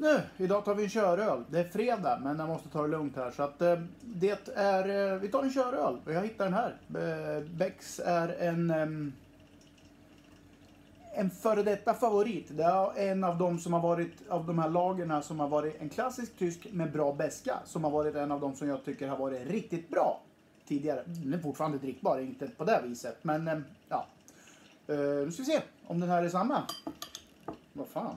Nu, idag tar vi en köröl. Det är fredag, men jag måste ta det lugnt här. Så att det är, vi tar en köröl. Och jag hittar den här. Becks är en före detta favorit. Det är en av de som har varit, av de här lagerna som har varit en klassisk tysk med bra beska. Som har varit en av de som jag tycker har varit riktigt bra tidigare. Den är fortfarande drickbar, inte på det viset. Men ja, nu ska vi se om den här är samma. Vad fan.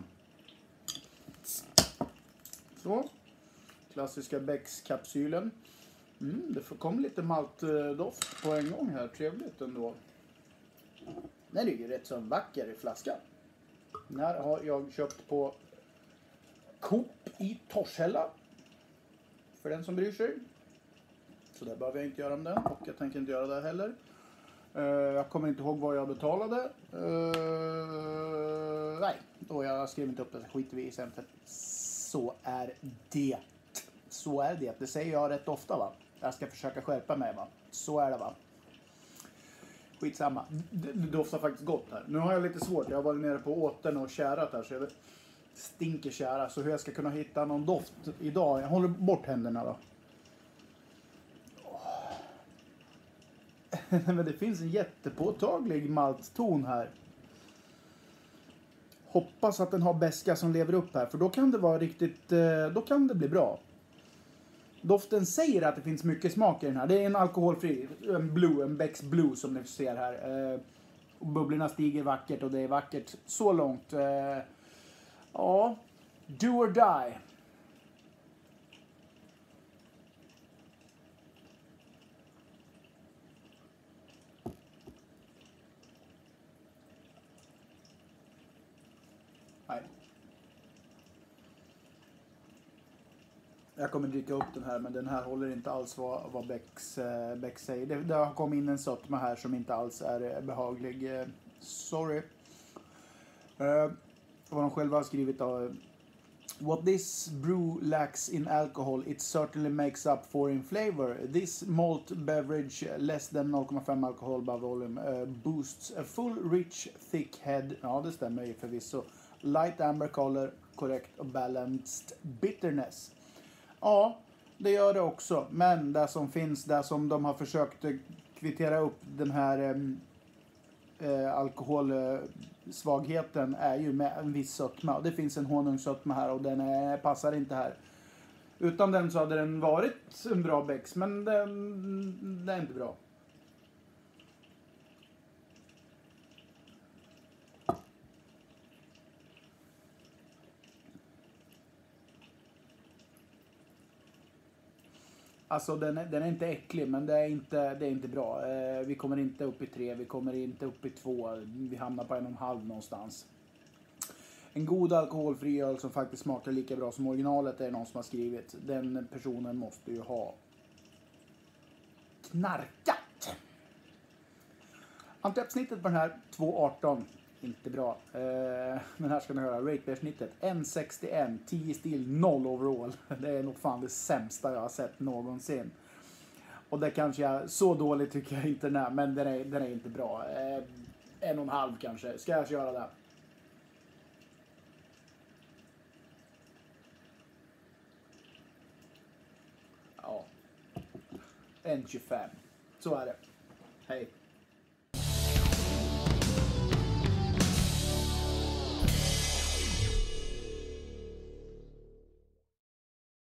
Så. Klassiska Becks-kapsylen. Det kom lite maltdoft på en gång här. Trevligt ändå. Den är ju rätt så vacker i flaskan. Den här har jag köpt på Coop i Torshälla. För den som bryr sig. Så där behöver jag inte göra om den. Och jag tänker inte göra det heller. Jag kommer inte ihåg vad jag betalade. Nej, då jag skrev inte upp det, så skiter vi i sen. Så är det. Så är det. Det säger jag rätt ofta, va. Jag ska försöka skärpa mig, va. Så är det, va. Skitsamma. Det doftar faktiskt gott här. Nu har jag lite svårt. Jag har varit nere på återn och kärat här. Så jag stinker kära. Så hur jag ska kunna hitta någon doft idag. Jag håller bort händerna då. Men det finns en jättepåtaglig maltton här. Hoppas att den har beska som lever upp här. För då kan det vara riktigt... Då kan det bli bra. Doften säger att det finns mycket smak i den här. Det är en alkoholfri. En Becks Blue som ni ser här. Bubblorna stiger vackert och det är vackert så långt. Ja. Do or die. Nej. Jag kommer dricka upp den här, men den här håller inte alls vad Becks säger. Det har kommit in en sötma här som inte alls är behaglig. Sorry. Vad de själva har skrivit då. What this brew lacks in alcohol, it certainly makes up for in flavor. This malt beverage, less than 0,5 alcohol by volume, boosts a full, rich, thick head. Ja, det stämmer ju förvisso. Light amber color, korrekt och balanced bitterness. Ja, det gör det också. Men det som finns, där som de har försökt kvittera upp den här alkoholsvagheten är ju med en viss sötma. Det finns en honungssötma här och den passar inte här. Utan den så hade den varit en bra Becks, men den är inte bra. Alltså den är inte äcklig, men det är inte bra. Vi kommer inte upp i 3, vi kommer inte upp i 2. Vi hamnar på 1,5 någonstans. En god alkoholfri öl som faktiskt smakar lika bra som originalet är någon som har skrivit. Den personen måste ju ha knarkat. Antiöppsnittet på den här 2,18. Inte bra. Men här ska ni höra. Ratebear-snittet 1,61. 10 stil, 0 overall. Det är nog fan det sämsta jag har sett någonsin. Och det kanske jag... Så dåligt tycker jag inte den är. Men den är inte bra. 1,5 kanske. Ska jag köra det? Ja. 1,25. Så är det. Hej.